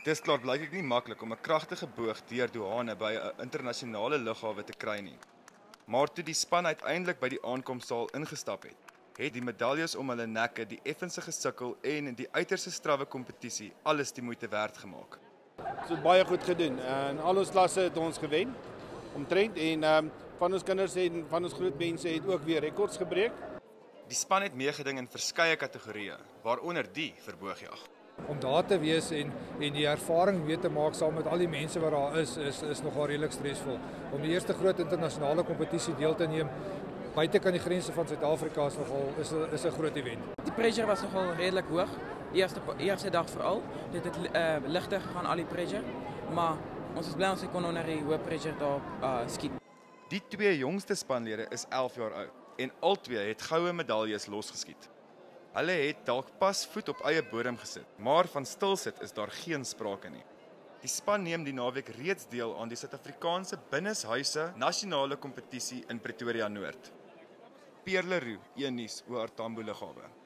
Dis klaar blyklik nie maklik om 'n kragtige boog deur douane by 'n internasionale lughawe te kry nie. Maar toe die span uiteindelik by die aankomsaal ingestap het die medaljes om hulle nekke, die effense gesukkel en die uiterste strawwe kompetisie alles die moeite werd gemaak. So baie goed gedoen en al ons klasse het ons gewen omtrent en van ons kinders en van ons groot mense het ook weer rekords gebreek. Die span het meegeding in verskeie kategorieë, waaronder die vir boogjag. Om daar te wees en die ervaring weer te maak saam met al die mense wat daar is nogal redelik stresvol. Om die eerste groot internasionale kompetisie deel te neem buite kan die grense van Suid-Afrika is 'n groot event. Die pressure was nogal redelijk hoog. Die eerste dag vooral. Dit het lichter gegaan, al die pressure. Maar ons is blij ons kon onder die hoë pressure daarop skiet. Die twee jongste spanlede is 11 jaar oud en albei het goue medaljes losgeskiet. Hulle het dalk pas voet op eie bodem gesit, maar van stilsit is daar geen sprake nie. Die span neem die naweek reeds deel aan die Suid-Afrikaanse binneshuise nasionale kompetisie in Pretoria Noord. Pierre Leroux, 1 Nuus, OR Tambo Lughawe.